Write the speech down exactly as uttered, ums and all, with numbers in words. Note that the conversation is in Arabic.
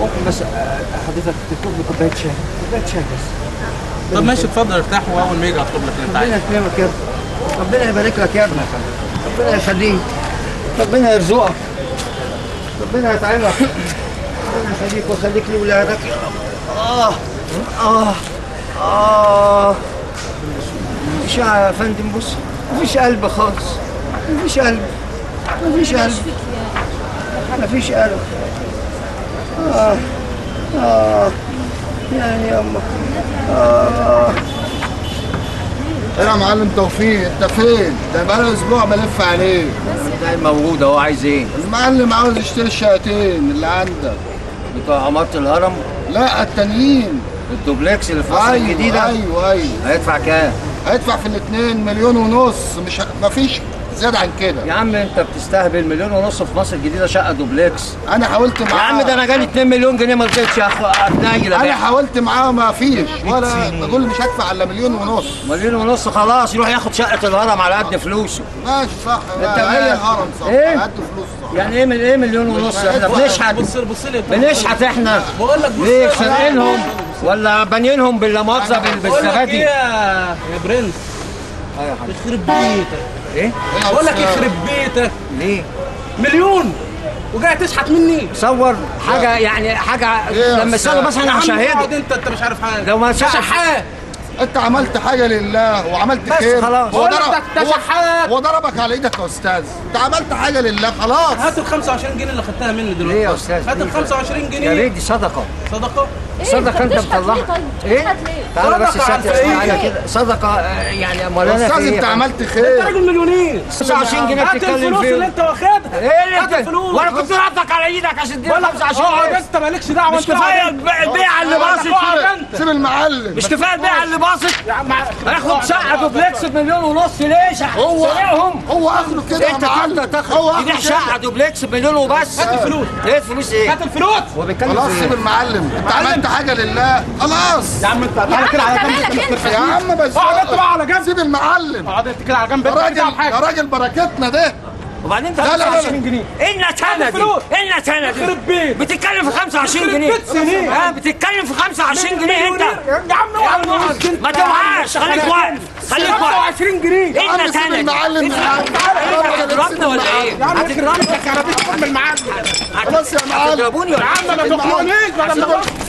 ممكن بس حضرتك تطلب لي كوبايه شاي، كوبايه شاي بس. طب ماشي اتفضل ارتاح، واول ما يجي اطلب لك اللي انت عايزه. ربنا يكرمك يا ابني، ربنا يبارك لك يا ابني، ربنا يخليك، ربنا يرزقك، ربنا يطعمك، ربنا يخليك ويخليك لولادك يا رب. اه اه اه مفيش يا فندم، بص مفيش قلب خالص، مفيش قلب، مفيش قلب، مفيش قلب. اه اه يعني يا أما آه. ايه يا معلم توفيق، انت فين؟ ده بقالي اسبوع بلف عليك. ده موجود اهو. عايز ايه؟ المعلم عاوز يشتري الشقتين اللي عندك بتوع عمارة الهرم. لا التانيين، الدوبلكس اللي في مصر أيوة الجديدة. ايوه ايوه. هيدفع كام؟ هيدفع في الاثنين مليون ونص، مش ه... مفيش زيادة عن كده. يا عم انت بتستهبل، مليون ونص في مصر الجديدة شقة دوبلكس. انا حاولت معاه يا عم ده انا جالي اتنين مليون جنيه ما رضيتش يا اخو اتنيل. انا حاولت معاه ما فيش، ولا بقول مش هدفع الا مليون ونص. مليون ونص خلاص يروح ياخد شقة الهرم على قد فلوسه. ماشي صح. انت ايه الهرم صح؟ ايه؟ على قد فلوس صح. يعني ايه من ايه مليون ونص؟ احنا بنشحت، بص بص لي بنشحت احنا. بقول لك بص ليه سارقينهم ولا بانيينهم باللا مؤاخذة بالزبادي؟ ايه يا برنس؟ اه يا حاج. يخرب بيتك. ايه؟ بقول لك يخرب بيتك. ليه؟ مليون وجاي تشحت مني؟ صور حاجة يعني حاجة لما يسألوا مثلا انا هشاهدك. انت انت مش عارف حاجة. لو ما شحات. انت عملت حاجه لله وعملت بس خير. خلاص. هو بقول لك ضرب ده شحات. هو ضربك على ايدك يا استاذ. انت عملت حاجه لله خلاص. هات ال خمسة وعشرين جنيه اللي خدتها مني دلوقتي. ليه يا استاذ؟ هات ال خمسة وعشرين جنيه. يا ريت دي صدقة. صدقة؟ صدقة انت مطلعها. ايه؟ تعالى بس ساتر معايا كده. صدقة يعني امال انا استاذ في انت ايه؟ عملت انت خير. راجل مليونير. خمسة وعشرين جنيه هات بتتكلم الفلوس اللي فيهم. انت واخدها. ايه اللي هات انت؟ الفلوس. وانا كنت رافعك على ايدك عشان تديني خمسة وعشرين اقعد جنيه. انت مالكش دعوة. مش كفاية البيعة اللي باصت. سيب المعلم. مش كفاية البيعة اللي باصت. يا عم هاخد شقة دوبلكس بمليون ونص ليش؟ هو سرقهم. هو اخره كده يا انت معلم. كنت تاخد هو تبيع اخره شقة كده. دوبلكس بمليون وبس. هات الفلوس. ايه الفلوس ايه؟ هات الفلوس. هو بيتكلم خلاص في سيب ايه؟ المعلم. انت عملت حاجه لله خلاص. يا عم انت تعالى كده على جنب. يا عم بس اقعد انت بقى على جنب. سيب المعلم. اقعد انت كده على جنب. يا انت راجل بتعمل يا حاجة. راجل بركتنا ده. وبعدين لا لا لا. خمسة وعشرين جنيه. ايه النتانة دي؟ الفلوس. ايه النتانة دي؟ يخرب بيت. بتتكلم في خمسة وعشرين يخرب جنيه. بيت سنين. ها بتتكلم في خمسة وعشرين جنيه انت. يا عم اوعى ما توعاش، خليك واقف، خليك خمسة واقف. وعشرين جنيه. ايه عم سيب النتانة دي؟ المعلم. هتضربنا ولا ايه؟ يا عم هتضربك. انا بتحكم المعلم. خلاص يا معلم. هتضربوني ولا يا عم ما تخنقنيش.